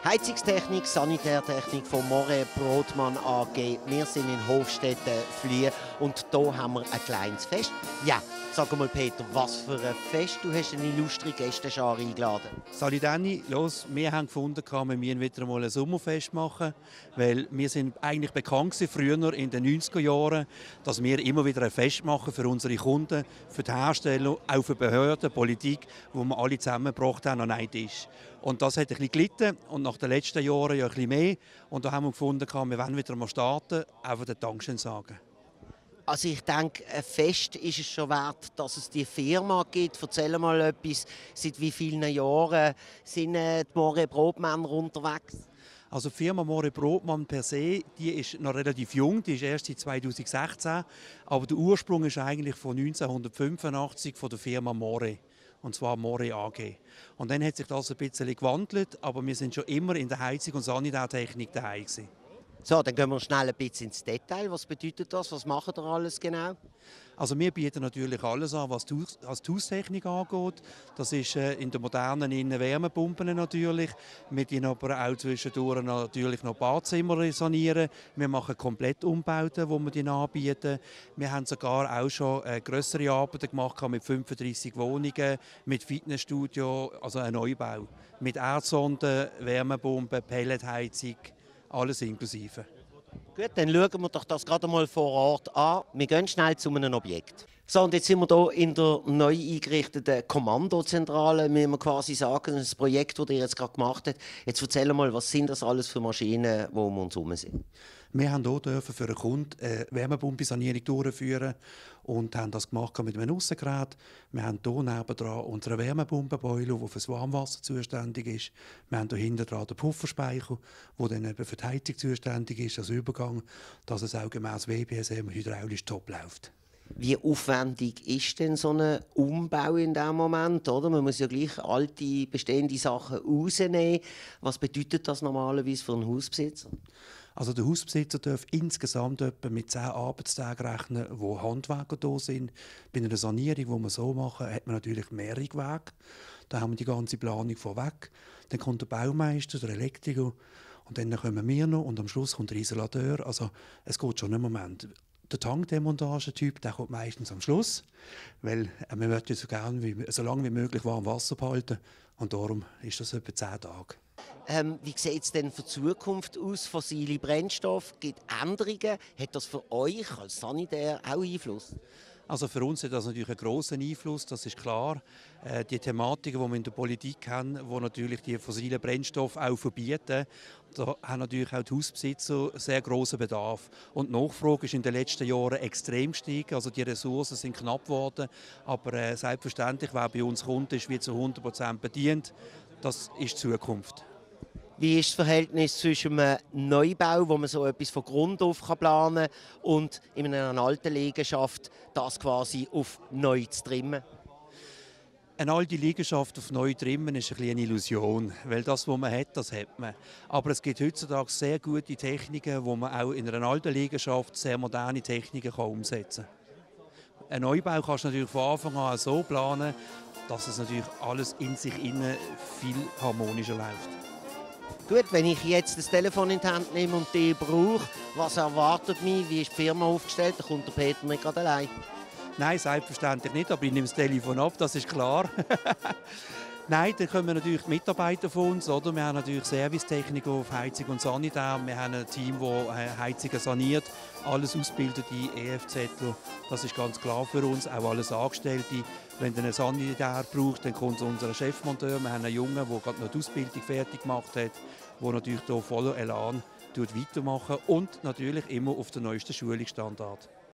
Heizungstechnik, Sanitärtechnik von More Brodmann AG. Wir sind in Hofstetten-Fliehe und hier haben wir ein kleines Fest. Ja, sag mal Peter, was für ein Fest? Du hast eine illustre Gästenschar eingeladen. Salut Danny, los, wir haben gefunden, wir müssen wieder mal ein Sommerfest machen, weil wir sind eigentlich bekannt gewesen, früher in den 90er Jahren, dass wir immer wieder ein Fest machen für unsere Kunden, für die Hersteller, auch für Behörden, Politik, wo wir alle zusammengebracht haben an einen Tisch. Und das hat ein bisschen gelitten und nach den letzten Jahren ja ein bisschen mehr. Und da haben wir gefunden, wir wollen wieder mal starten, auch für den Dankeschön sagen. Also ich denke, ein Fest ist es schon wert, dass es die Firma gibt. Erzähl mal etwas, seit wie vielen Jahren sind die More Brodmann unterwegs? Also die Firma More Brodmann per se, die ist noch relativ jung, die ist erst seit 2016. Aber der Ursprung ist eigentlich von 1985 von der Firma More. Und zwar More AG. Und dann hat sich das ein bisschen gewandelt, aber wir sind schon immer in der Heizung- und Sanitärtechnik daheim gewesen. So, dann gehen wir schnell ein bisschen ins Detail. Was bedeutet das? Was machen ihr alles genau? Also wir bieten natürlich alles an, was die Haustechnik angeht. Das ist in der modernen Wärmepumpen natürlich. Wir sanieren aber auch zwischendurch natürlich noch Badzimmer sanieren. Wir machen komplett Umbauten, die wir die anbieten. Wir haben sogar auch schon grössere Arbeiten gemacht mit 35 Wohnungen, mit Fitnessstudio, also ein Neubau. Mit Erdsonden, Wärmepumpen, Pelletheizung, alles inklusive. Gut, dann schauen wir doch das gerade mal vor Ort an. Wir gehen schnell zu einem Objekt. So, und jetzt sind wir hier in der neu eingerichteten Kommandozentrale, müssen wir quasi sagen, das Projekt, das ihr jetzt gerade gemacht habt. Jetzt erzähl mal, was sind das alles für Maschinen, die um uns herum sind? Wir haben hier für einen Kunden eine Wärmepumpensanierung durchführen und haben das gemacht mit einem Aussengerät. Wir haben hier nebendran unseren Wärmepumpenboiler, der für das Warmwasser zuständig ist. Wir haben hier hinten dran den Pufferspeicher, der dann eben für die Heizung zuständig ist, als Übergang, dass es auch gemäß WBSM hydraulisch top läuft. Wie aufwendig ist denn so ein Umbau in diesem Moment? Oder? Man muss ja gleich alte, bestehende Sachen rausnehmen. Was bedeutet das normalerweise für einen Hausbesitzer? Also der Hausbesitzer darf insgesamt etwa mit 10 Arbeitstagen rechnen, wo Handwerker da sind. Bei einer Sanierung, die wir so machen, hat man natürlich mehrere Wege. Da haben wir die ganze Planung vorweg. Dann kommt der Baumeister, der Elektriker und dann kommen wir noch und am Schluss kommt der Isolateur. Also es geht schon einen Moment. Der Tankdemontagetyp, der kommt meistens am Schluss, weil man möchte so gerne so lange wie möglich warm Wasser behalten und darum ist das etwa 10 Tage. Wie sieht es denn für die Zukunft aus? Fossile Brennstoffe, gibt es Änderungen? Hat das für euch als Sanitär auch Einfluss? Also für uns hat das natürlich einen grossen Einfluss, das ist klar. Die Thematiken, die wir in der Politik haben, die natürlich die fossilen Brennstoffe auch verbieten, da haben natürlich auch die Hausbesitzer sehr grossen Bedarf. Und die Nachfrage ist in den letzten Jahren extrem gestiegen, also die Ressourcen sind knapp geworden. Aber selbstverständlich, wer bei uns kommt, ist wie zu 100% bedient. Das ist die Zukunft. Wie ist das Verhältnis zwischen einem Neubau, wo man so etwas von Grund auf planen kann, und in einer alten Liegenschaft das quasi auf neu zu trimmen? Eine alte Liegenschaft auf neu trimmen ist eine Illusion, weil das, was man hat, das hat man. Aber es gibt heutzutage sehr gute Techniken, wo man auch in einer alten Liegenschaft sehr moderne Techniken umsetzen kann. Ein Neubau kannst du natürlich von Anfang an so planen, dass es natürlich alles in sich innen viel harmonischer läuft. Gut, wenn ich jetzt das Telefon in die Hand nehme und die brauche, was erwartet mich? Wie ist die Firma aufgestellt? Da kommt der Peter nicht gerade allein. Nein, selbstverständlich nicht, aber ich nehme das Telefon ab, das ist klar. Nein, dann kommen natürlich die Mitarbeiter von uns. Oder? Wir haben natürlich Servicetechniker auf Heizung und Sanitär. Wir haben ein Team, das Heizungen saniert, alles ausgebildete EFZler. Das ist ganz klar für uns, auch alles Angestellte. Wenn der einen Sanitär braucht, dann kommt unser Chefmonteur. Wir haben einen Jungen, der gerade noch die Ausbildung fertig gemacht hat, der natürlich hier voller Elan weitermachen und natürlich immer auf den neuesten Schulungsstandard.